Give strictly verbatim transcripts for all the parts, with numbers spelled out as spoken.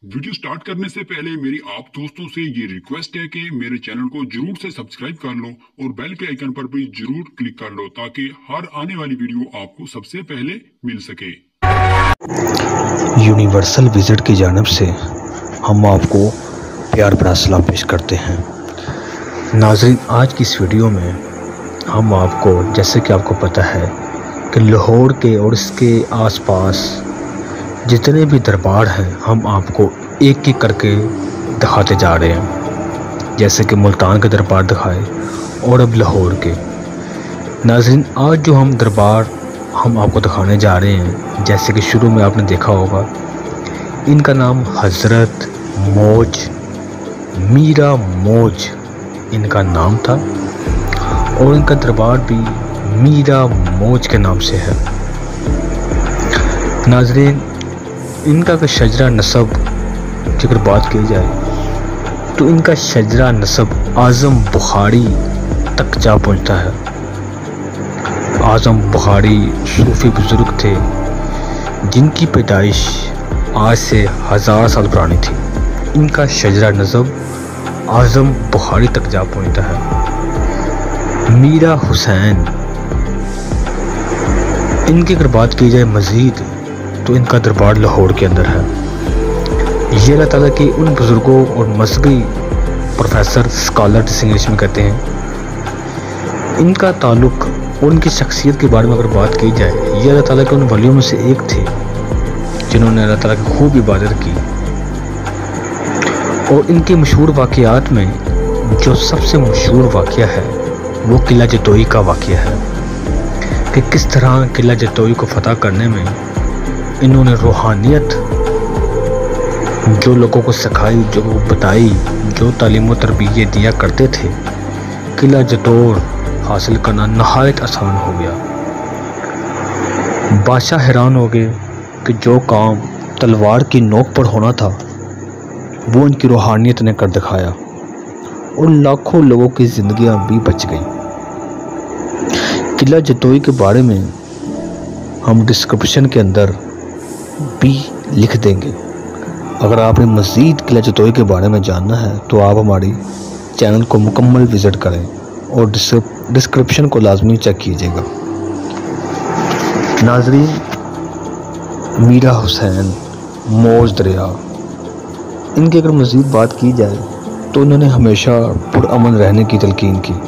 Video start करने से पहले मेरी आप दोस्तों से ये रिक्वेस्ट है कि मेरे चैनल को जरूर से सब्सक्राइब कर लो और बेल के आइकन पर भी जरूर क्लिक कर लो ताकि हर आने वाली वीडियो आपको सबसे पहले मिल सके। यूनिवर्सल विजिट की जानिब से हम आपको प्यार भरा सलाम पेश करते हैं। नाज़रीन, आज की इस वीडियो में हम आपको, जैसे कि आपको पता है कि लाहौर के और इसके आसपास जितने भी दरबार हैं हम आपको एक एक करके दिखाते जा रहे हैं। जैसे कि मुल्तान के दरबार दिखाए और अब लाहौर के। नाज़रीन, आज जो हम दरबार हम आपको दिखाने जा रहे हैं, जैसे कि शुरू में आपने देखा होगा, इनका नाम हज़रत मौज मीरा मौज इनका नाम था और इनका दरबार भी मीरा मौज के नाम से है। नाज़रीन, इनका का शजरा नसब की अगर बात की जाए तो इनका शजरा नसब आज़म बुखारी तक जा पहुंचता है। आज़म बुखारी सूफ़ी बुज़ुर्ग थे जिनकी पैदाइश आज से हज़ार साल पुरानी थी। इनका शजरा नसब आज़म बुखारी तक जा पहुंचता है। मीरा हुसैन, इनकी अगर बात की जाए मज़ीद तो इनका दरबार लाहौर के अंदर है। ये अल्लाह ताला के उन बुज़ुर्गों और मज़हबी प्रोफेसर स्कॉलर जिसे इंग्लिश में कहते हैं, इनका ताल्लुक़ और उनकी शख्सियत के बारे में अगर बात की जाए, ये अल्लाह ताला के उन वलियों में से एक थे जिन्होंने अल्लाह ताला की खूब इबादत की। और इनके मशहूर वाक़यात में जो सबसे मशहूर वाक़या है वो किला जतोई का वाक़या है कि किस तरह किला जतोई को फ़तह करने में इन्होंने रूहानियत जो लोगों को सिखाई, जो बताई, जो तालीम व तरबियत दिया करते थे, किला जतोर हासिल करना नहायत आसान हो गया। बादशाह हैरान हो गए कि जो काम तलवार की नोक पर होना था वो उनकी रूहानियत ने कर दिखाया और लाखों लोगों की ज़िंदगियां भी बच गई। किला जतोई के बारे में हम डिस्क्रिप्शन के अंदर भी लिख देंगे। अगर आपने मज़ीद किला जतोई के बारे में जानना है तो आप हमारी चैनल को मुकम्मल विज़िट करें और डिस्क्रिप्शन को लाजमी चेक कीजिएगा। नाज़रीन, मीरा हुसैन मौज दरिया, इनकी अगर मज़ीद बात की जाए तो इन्होंने हमेशा पुरअमन रहने की तलकीन की।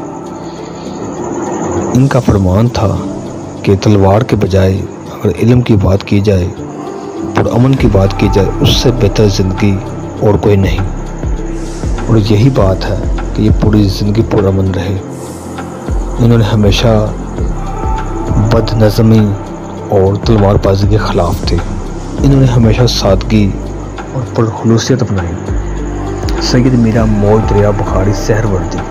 इनका फरमान था कि तलवार के बजाय अगर इल्म की बात की जाए, पुरअमन की बात की जाए, उससे बेहतर ज़िंदगी और कोई नहीं। और यही बात है कि ये पूरी ज़िंदगी पुरअमन रहे। इन्होंने हमेशा बदनज़मी और तलवारबाजी के ख़िलाफ़ थे। इन्होंने हमेशा सादगी और पुरखुलूसियत अपनाई। सैयद मीरा मौज दरिया बुखारी सहरवर्दी,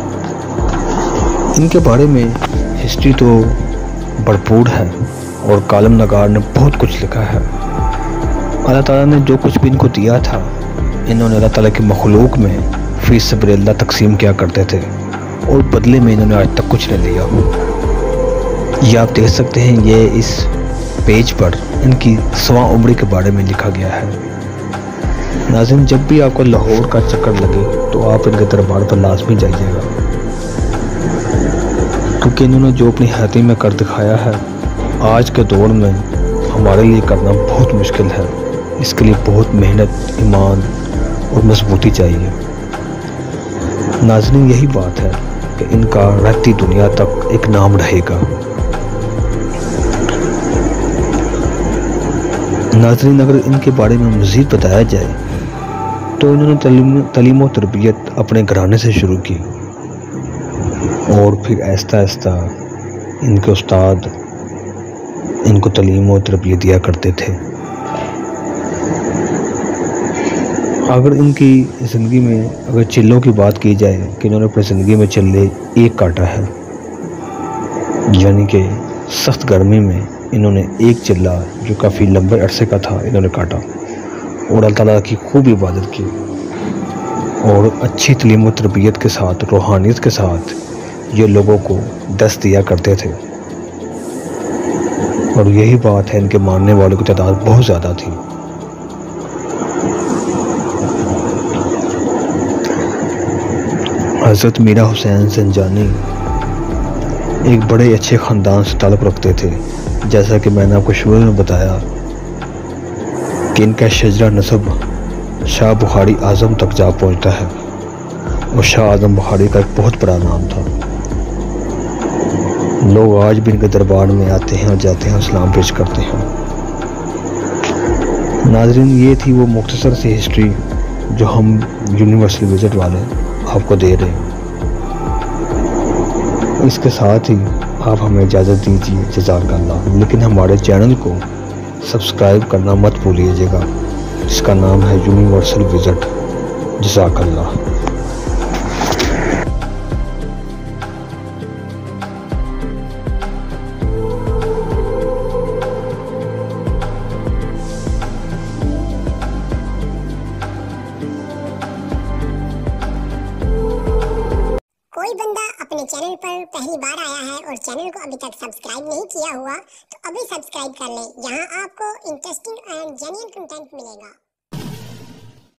इनके बारे में हिस्ट्री तो भरपूर है और कालम नगार ने बहुत कुछ लिखा है। अल्लाह ताला ने जो कुछ भी इनको दिया था, इन्होंने अल्लाह ताला की मखलूक में फ़ी सबिलिल्लाह तकसीम किया करते थे और बदले में इन्होंने आज तक कुछ नहीं लिया। ये आप देख सकते हैं, ये इस पेज पर इनकी सवा उम्री के बारे में लिखा गया है। नाज़रीन, जब भी आपको लाहौर का चक्कर लगे तो आप इनके दरबार पर लाजमी जाइएगा, क्योंकि इन्होंने जो अपनी हयाती में कर दिखाया है आज के दौर में हमारे लिए करना बहुत मुश्किल है। इसके लिए बहुत मेहनत, ईमान और मजबूती चाहिए। नाज़रीन, यही बात है कि इनका रहती दुनिया तक एक नाम रहेगा। नाज़रीन, अगर इनके बारे में मज़ीद बताया जाए तो इन्होंने तलीम तलीम व तरबियत अपने घराने से शुरू की और फिर आहिस्ता आहिस्ता इनके उस्ताद इनको तलीम व तरबियत दिया करते थे। अगर इनकी ज़िंदगी में अगर चिल्लों की बात की जाए कि इन्होंने अपनी ज़िंदगी में चिल्ले एक काटा है, यानी कि सख्त गर्मी में इन्होंने एक चिल्ला जो काफ़ी लंबे अरसे का था इन्होंने काटा और अल्लाह ताला की खूब इबादत की और अच्छी तलीम व तरबियत के साथ, रूहानियत के साथ ये लोगों को दस्त दिया करते थे। और यही बात है, इनके मानने वालों की तादाद बहुत ज़्यादा थी। हज़रत मीरा हुसैन ज़ंजानी एक बड़े अच्छे ख़ानदान से ताल्लुक़ रखते थे। जैसा कि मैंने आपको शुरू में बताया कि इनका शजरा नसब शाह बुखारी आज़म तक जा पहुंचता है और शाह आज़म बुखारी का एक बहुत बड़ा नाम था। लोग आज भी इनके दरबार में आते हैं और जाते हैं, सलाम पेश करते हैं। नाज़रीन, ये थी वो मुख्तसर सी हिस्ट्री जो हम यूनिवर्सल विज़िट वाले आपको दे रहे हैं। इसके साथ ही आप हमें इजाज़त दीजिए, जज़ाकल्लाह। लेकिन हमारे चैनल को सब्सक्राइब करना मत भूलिएगा, जिसका नाम है यूनिवर्सल विज़िट। जज़ाकल्लाह। कोई बंदा अपने चैनल पर पहली बार आया है और चैनल को अभी तक सब्सक्राइब नहीं किया हुआ तो अभी सब्सक्राइब कर लें। यहाँ आपको इंटरेस्टिंग एंड जेन्युइन कंटेंट मिलेगा।